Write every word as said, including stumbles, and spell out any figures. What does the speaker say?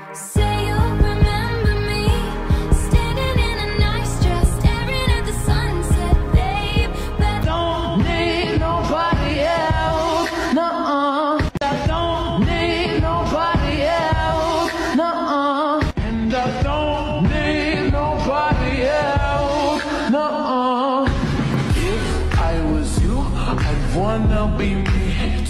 Say you'll remember me, standing in a nice dress, staring at the sunset, babe. But don't need nobody else, nuh-uh. I don't need nobody else, nuh-uh. And I don't need nobody else, nuh-uh. If I was you, I'd wanna be me.